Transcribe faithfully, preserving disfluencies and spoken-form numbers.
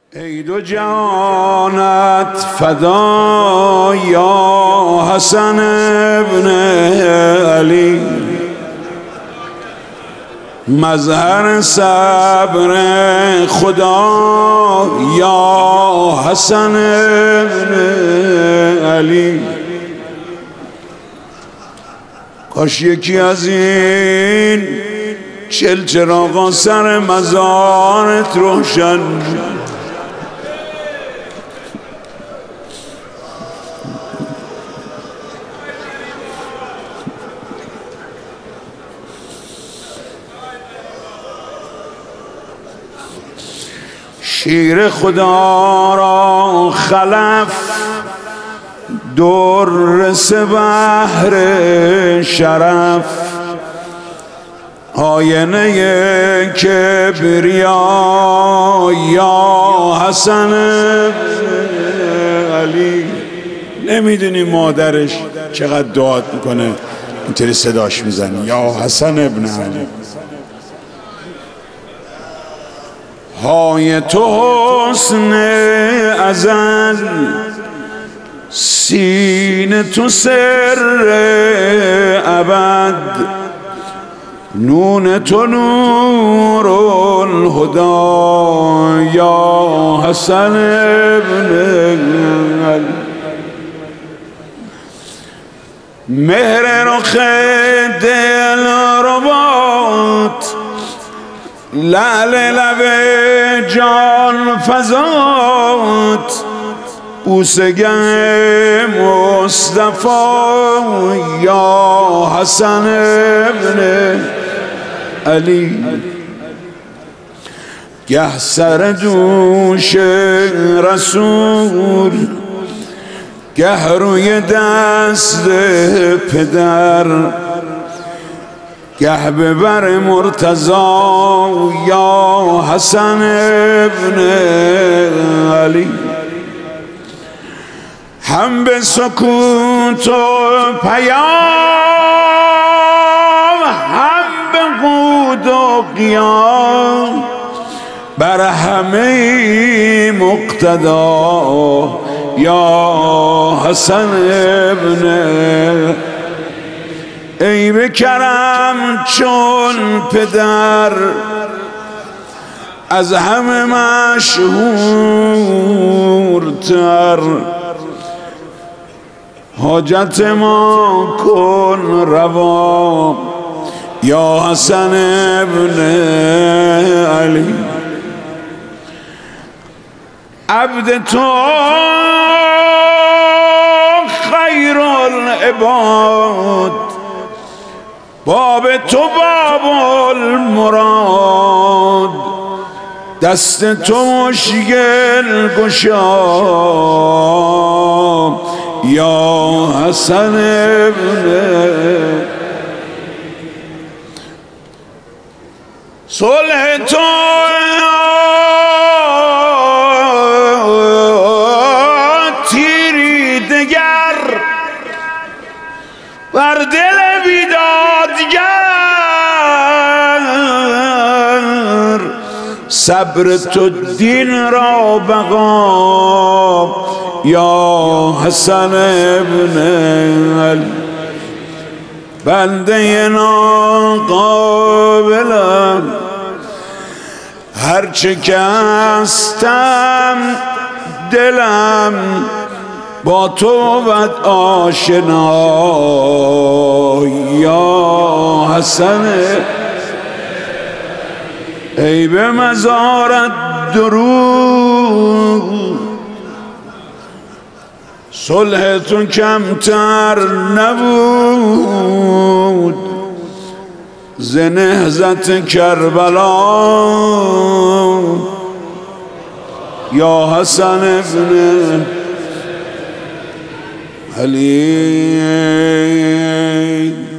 ای دو جانت فدا یا حسن ابن علی، مظهر صبر خدا یا حسن ابن علی. کاش یکی از این چل چراغا سر مزارت روشن. شیر خدا را خلف در سه بحر شرف، آینه کبریا یا حسن علی. نمیدونی مادرش چقدر دعات میکنه اینطوری صداش میزنی یا حسن ابن علی. های تو حسن ازل، سینه تو سر ابد، نون تو نور الهدی یا حسن ابن علی. مهر رخ دل رباط، لعل لب جان فزات، بوسگه مصطفی یا حسن ابن علی. گه سر دوش رسول، گه روی دست پدر، گه به بر مرتضی یا حسن ابن علی. هم به سکوت و پیام، هم به قود و قیام، بر همه مقتدا یا حسن ابن علی. ای به کرم چون پدر، از همه مشهورتر، حاجت ما کن روا یا حسن ابن علی. عبد تو خیر العباد، باب تو باب المراد، دست تو مشکل گشا یا حسن ابن. صلح تو تیری دگر، بر دل بیدادگر، صبر تو دین را بقا یا حسن ابن علی. بنده ناقابلم، هرچه که هستم دلم با تو بود آشنا یا حسن. ای به مزارت درود، صلح تو کمتر نبود ز نهضت کربلا یا حسن ابن علی.